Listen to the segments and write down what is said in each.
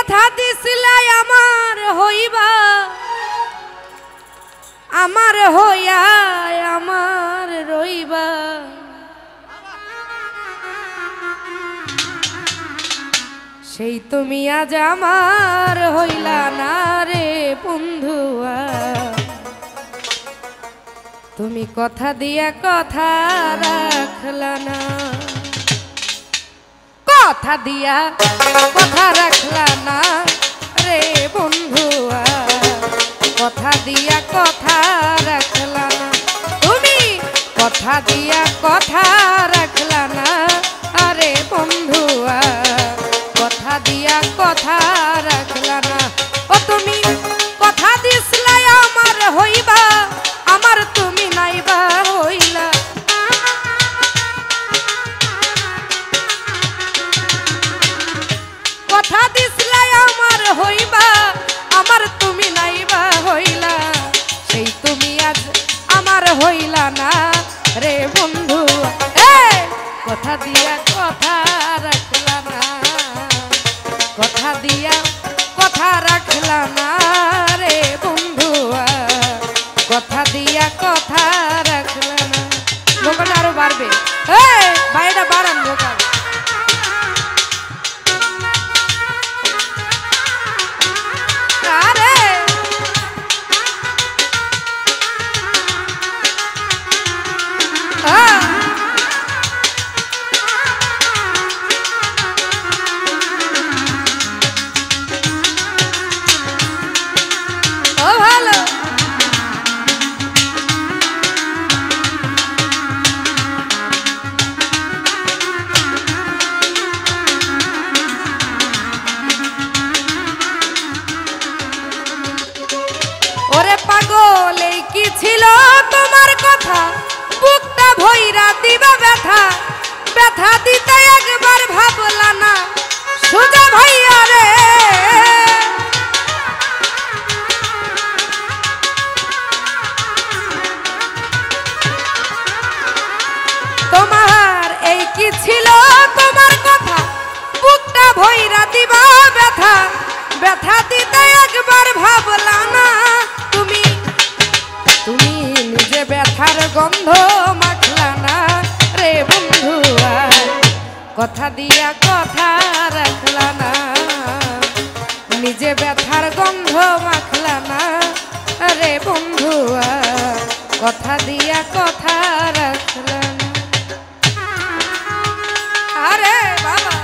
কথা দিছিলে আমার হইবা, আমার হইয়া আমার রইবা। সেই তুমি আজ আমার হইলা না রে বন্ধুয়া। তুমি কথা দিয়া কথা রাখলা না, কথা দিয়া কথা রাখলা না রে বন্ধুয়া। কথা দিয়া কথা রাখলা না, তুমি কথা দিয়া কথা রাখলা না আরে বন্ধুয়া। কথা দিয়া কথা রাখলা না। ও তুমি কথা দিসলা আমার হইবা, আমার তুমি নাইবা হইলা। কথা দিসলা আমার হইবা, আমার তুমি নাইবা হইলা। সেই তুমি আজ আমার হইলা না রে বন্ধু। কথা দিয়া কথা রাখলা না, কথা দিয়া কথা রাখলা না রে বন্ধুয়া। কথা দিয়া কথা রাখলা না। ভোকালটা আরো বাড়বে, বাইরেটা বাড়ান ভোকাল। ওরে পাগল এই কি ছিল তোমার কথা, বুকটা ভইরা দিবা ব্যথা। ব্যথা দিতে একবার ভাবলা না সুজা ভাইয়া রে। তোমার এই কি ছিল তোমার কথা, বুকটা ভইরা দিবা ব্যথা। ব্যথা দিতে একবার ভাবলা না, তুমি তুমি নিজে ব্যথার গন্ধ মাখলা না রে বন্ধুয়া। কথা দিয়া কথা রাখলা না, নিজে ব্যথার গন্ধ মাখলা না রে বন্ধুয়া। কথা দিয়া কথা রাখলা না। আরে বাবা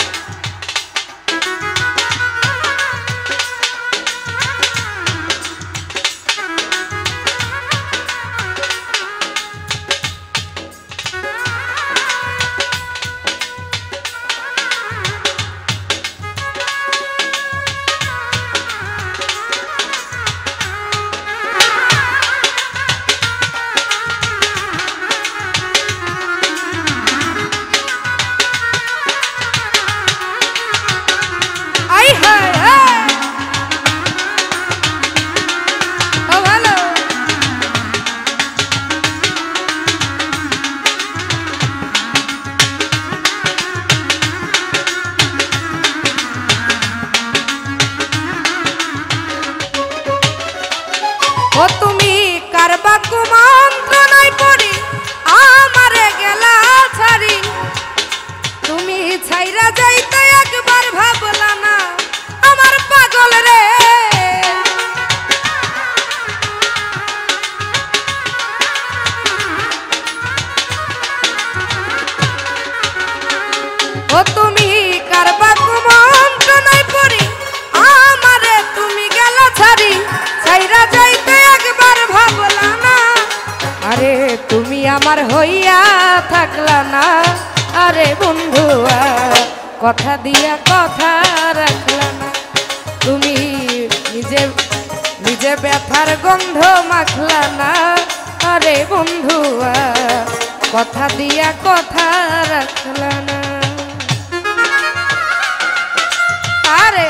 ও তুমি কারবা কুমন্ত্রণায় পড়ি আমারে গেলা ছাড়ি। তুমি ছাইরা যাইতে একবার ভাবলা না আমার পাগল রে। ও তুমি কারবা কুমন্ত্রণায় পড়ি আমারে তুমি গেলা ছাড়ি। ছাইরা যাইতে একবার ভাবলা না আরে তুমি আমার হইয়া থাকলা না আরে বন্ধুয়া। কথা দিয়া কথা রাখলা না, তুমি নিজে নিজে ব্যথার গন্ধ মাখলা না আরে বন্ধুয়া। কথা দিয়া কথা রাখলা না। আরে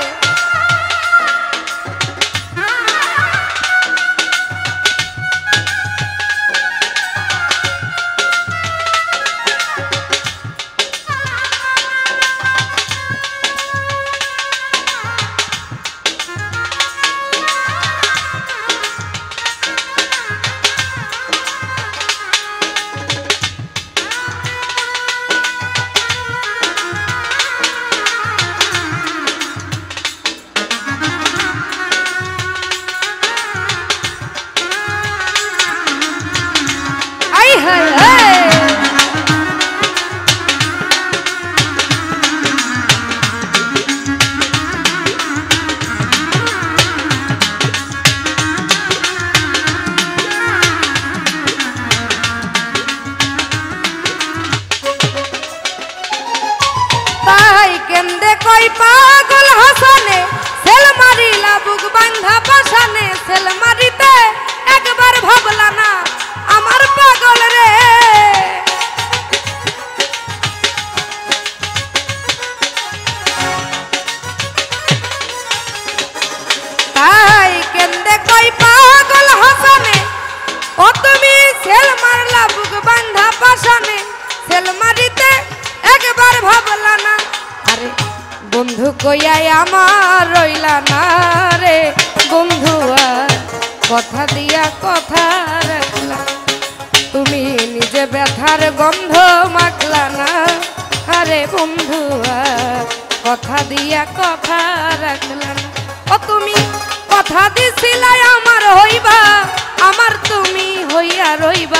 সেল মারলা বুক বান্ধা পাশানে, সেল মারিতে একবার ভাবলা না। আরে বন্ধু কইয়াই আমার রইলা না রে বন্ধু, কথা দিয়া কথা রাখলা। তুমি নিজে ব্যথার গন্ধ মাখলা না, আরে বন্ধু কথা দিয়া কথা রাখলা না। ও তুমি কথা দিছিলাই আমার হইবা, আমার তুমি হইয়া রইবা।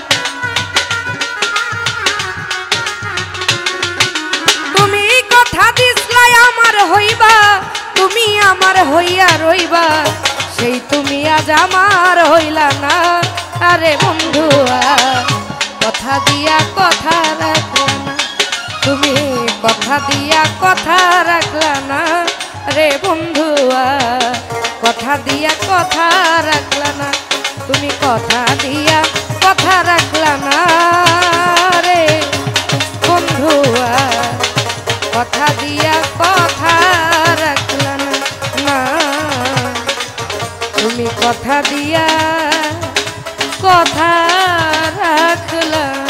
তুমি কথা দিছিলাই আমার হইবা, তুমি আমার হইয়া রইবা। সেই তুমি আজ আমার হইলা না, আরে বন্ধু কথা দিয়া কথা রাখলা না। তুমি কথা দিয়া কথা রাখলা না রে বন্ধু, কথা দিয়া কথা রাখলা না। তুমি কথা দিয়া কথা রাখলা না রে বন্ধু, কথা দিয়া কথা রাখলা না। তুমি কথা দিয়া কথা রাখলা।